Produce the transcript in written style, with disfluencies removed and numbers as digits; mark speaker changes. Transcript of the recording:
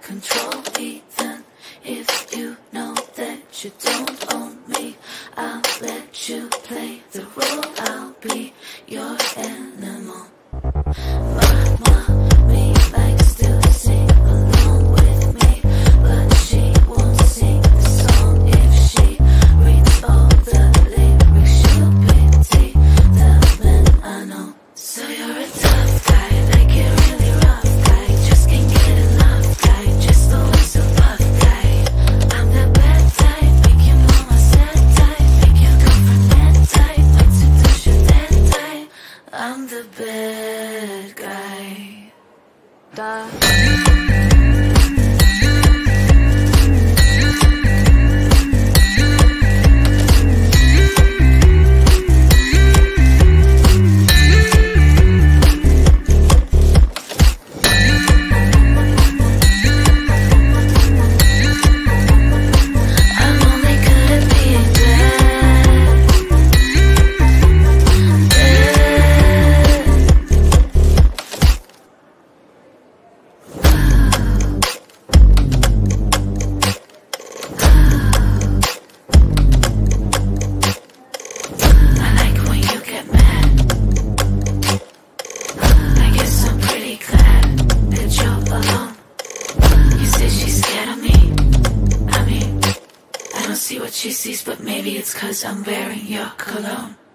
Speaker 1: control me. Then if you know that you don't own me, I'll let you play the role. I'll be your animal. My mommy likes to sing along with me, but she won't sing the song. If she reads all the lyrics, she'll pity the men I know. So you're a tough guy, like it really rough guy, just can't get enough guy, just always so puff guy. I'm the bad type, make you know my sad type, make your girlfriend mad type, like to touch your dead type. I'm the bad guy. Duh. See what she sees, but maybe it's 'cause I'm wearing your cologne.